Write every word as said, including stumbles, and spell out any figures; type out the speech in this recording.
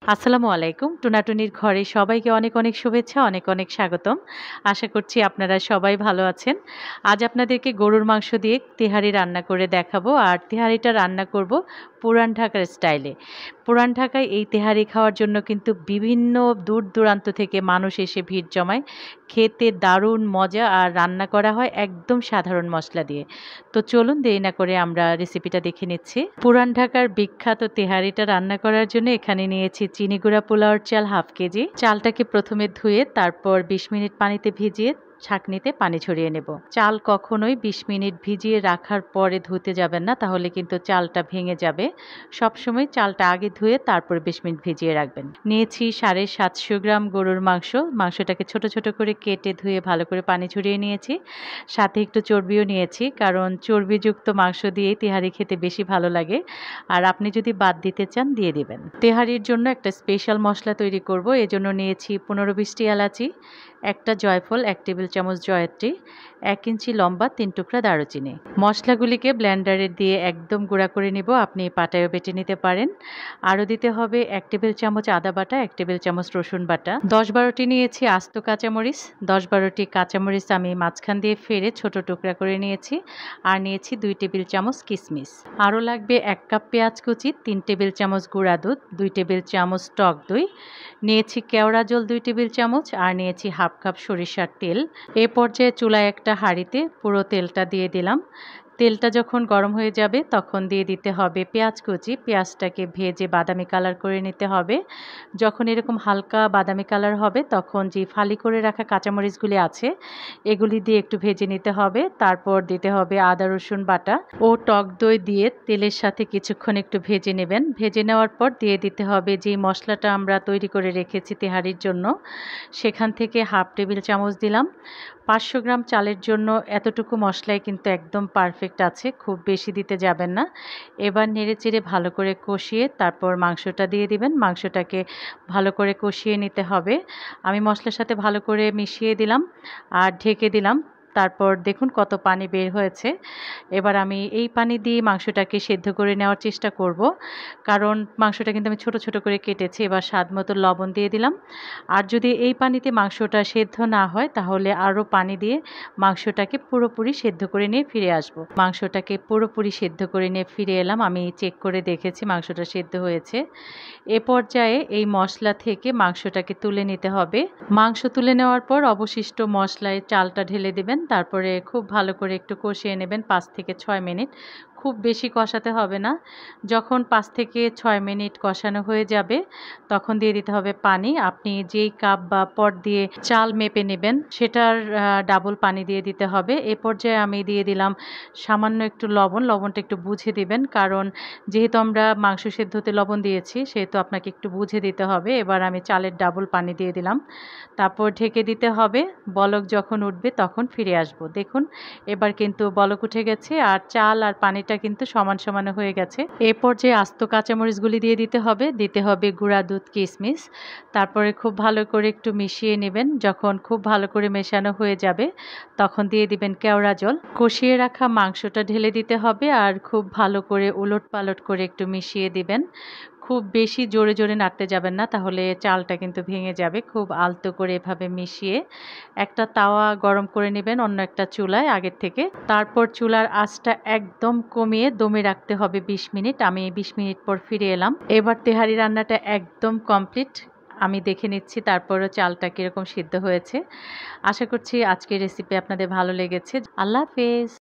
আসসালামু আলাইকুম। টুনাটুনির ঘরে সবাইকে অনেক, অনেক শুভেচ্ছা, অনেক, অনেক স্বাগতম। আশা করছি আপনারা সবাই ভালো আছেন। আজ আপনাদেরকে গরুর মাংস দিয়ে তেহারি রান্না করে দেখাবো। আর তেহারিটা রান্না করব পুরান ঢাকার স্টাইলে। পুরান ঢাকায় এই তেহারি খাওয়ার জন্য কিন্তু বিভিন্ন দূর-দূরান্ত থেকে মানুষ এসে ভিড় জমায়। খেতে দারুণ মজা আর রান্না করা হয় একদম সাধারণ মসলা দিয়ে। তো চলুন দেরি না করে আমরা রেসিপিটা দেখে নিচ্ছি। পুরান ঢাকার বিখ্যাত তেহারিটা রান্না করার জন্য এখানে নিয়েছি চিনি গুঁড়া পোলাওর চাল হাফ কেজি। চালটাকে প্রথমে ধুয়ে তারপর বিশ মিনিট পানিতে ভিজিয়ে ছাঁকনিতে পানি ছড়িয়ে নেব। চাল কখনোই বিশ মিনিট ভিজিয়ে রাখার পরে ধুতে যাবেন না, তাহলে কিন্তু চালটা ভেঙে যাবে। সবসময় চালটা আগে ধুয়ে তারপর বিশ মিনিট ভিজিয়ে রাখবেন। নিয়েছি সাড়ে সাতশো গ্রাম গরুর মাংস। মাংসটাকে ছোট ছোট করে কেটে ধুয়ে ভালো করে পানি ঝরিয়ে নিয়েছি। সাথে একটু চর্বিও নিয়েছি, কারণ চর্বিযুক্ত মাংস দিয়েই তেহারি খেতে বেশি ভালো লাগে। আর আপনি যদি বাদ দিতে চান দিয়ে দিবেন। তেহারির জন্য একটা স্পেশাল মশলা তৈরি করব। এজন্য নিয়েছি পনেরো বিশটি এলাচি, একটা জয়ফল, এক টেবিল চামচ জয়ত্রী, এক ইঞ্চি লম্বা তিন টুকরা দারুচিনি। মশলাগুলিকে ব্লেন্ডারে দিয়ে একদম গুঁড়া করে নিব। আপনি পাটায়ও বেটে নিতে পারেন। আরও দিতে হবে এক টেবিল চামচ আদা বাটা, এক টেবিল চামচ রসুন বাটা। দশ বারোটি নিয়েছি আস্ত কাঁচামরিচ। দশ বারোটি কাঁচামরিচ আমি মাঝখান দিয়ে ফেড়ে ছোট টুকরা করে নিয়েছি। আর নিয়েছি দুই টেবিল চামচ কিশমিশ। আরও লাগবে এক কাপ পেঁয়াজ কুচি, তিন টেবিল চামচ গুঁড়া দুধ, দুই টেবিল চামচ টক দই, নিয়েছি কেওড়া জল দুই টেবিল চামচ, আর নিয়েছি হাফ কাপ সরিষার তেল। এ পর্যায়ে চুলায় একটা হাঁড়িতে পুরো তেলটা দিয়ে দিলাম। তেলটা যখন গরম হয়ে যাবে তখন দিয়ে দিতে হবে পেঁয়াজ কুচি। পেঁয়াজটাকে ভেজে বাদামি কালার করে নিতে হবে। যখন এরকম হালকা বাদামি কালার হবে তখন যে ফালি করে রাখা কাঁচামরিচগুলি আছে এগুলি দিয়ে একটু ভেজে নিতে হবে। তারপর দিতে হবে আদা রসুন বাটা ও টক দই দিয়ে তেলের সাথে কিছুক্ষণ একটু ভেজে নেবেন। ভেজে নেওয়ার পর দিয়ে দিতে হবে যে মশলাটা আমরা তৈরি করে রেখেছি তেহারির জন্য, সেখান থেকে হাফ টেবিল চামচ দিলাম। পাঁচশো গ্রাম চালের জন্য এতটুকু মশলাই কিন্তু একদম পারফেক্ট আছে, খুব বেশি দিতে যাবেন না। এবার নেড়েচেড়ে ভালো করে কষিয়ে তারপর মাংসটা দিয়ে দিবেন। মাংসটাকে ভালো করে কষিয়ে নিতে হবে। আমি মশলার সাথে ভালো করে মিশিয়ে দিলাম আর ঢেকে দিলাম। তারপর দেখুন কত পানি বের হয়েছে। এবার আমি এই পানি দিয়ে মাংসটাকে সেদ্ধ করে নেওয়ার চেষ্টা করব, কারণ মাংসটা কিন্তু আমি ছোট ছোট করে কেটেছি। এবার স্বাদ মতো লবণ দিয়ে দিলাম। আর যদি এই পানিতে মাংসটা সেদ্ধ না হয় তাহলে আরও পানি দিয়ে মাংসটাকে পুরোপুরি সেদ্ধ করে নিয়ে ফিরে আসব। মাংসটাকে পুরোপুরি সেদ্ধ করে নিয়ে ফিরে এলাম। আমি চেক করে দেখেছি মাংসটা সেদ্ধ হয়েছে। এ পর্যায়ে এই মশলা থেকে মাংসটাকে তুলে নিতে হবে। মাংস তুলে নেওয়ার পর অবশিষ্ট মশলায় চালটা ঢেলে দেবেন। তারপরে খুব ভালো করে একটু কষিয়ে নেবেন পাঁচ থেকে ছয় মিনিট। খুব বেশি কষাতে হবে না। যখন পাঁচ থেকে ছয় মিনিট কষানো হয়ে যাবে তখন দিয়ে দিতে হবে পানি। আপনি যেই কাপ বা পট দিয়ে চাল মেপে নেবেন সেটার ডাবল পানি দিয়ে দিতে হবে। এ পর্যায়ে আমি দিয়ে দিলাম সামান্য একটু লবণ। লবণটা একটু বুঝে দিবেন, কারণ যেহেতু আমরা মাংস সেদ্ধতে লবণ দিয়েছি সেহেতু আপনাকে একটু বুঝে দিতে হবে। এবার আমি চালের ডাবল পানি দিয়ে দিলাম। তারপর ঢেকে দিতে হবে। বলক যখন উঠবে তখন ফিরে আসব। দেখুন এবার কিন্তু বলক উঠে গেছে আর চাল আর পানিটা কিন্তু সমান সমান হয়ে গেছে। এ পর্যায়ে আস্ত কাঁচামরিচগুলি দিয়ে দিতে হবে। দিতে হবে গুঁড়া দুধ, কিশমিশ। তারপরে খুব ভালো করে একটু মিশিয়ে নেবেন। যখন খুব ভালো করে মেশানো হয়ে যাবে তখন দিয়ে দিবেন কেওড়া জল। কষিয়ে রাখা মাংসটা ঢেলে দিতে হবে আর খুব ভালো করে উলট পালট করে একটু মিশিয়ে দিবেন। খুব বেশি জোরে জোরে নাড়তে যাবেন না, তাহলে চালটা কিন্তু ভেঙে যাবে। খুব আলতো করে এভাবে মিশিয়ে একটা তাওয়া গরম করে নেবেন অন্য একটা চুলায় আগের থেকে। তারপর চুলার আঁচটা একদম কমিয়ে দমে রাখতে হবে বিশ মিনিট। আমি বিশ মিনিট পর ফিরে এলাম। এবার তেহারি রান্নাটা একদম কমপ্লিট। আমি দেখে নিচ্ছি তারপরও চালটা কীরকম সিদ্ধ হয়েছে। আশা করছি আজকের রেসিপি আপনাদের ভালো লেগেছে। আল্লাহ হাফেজ।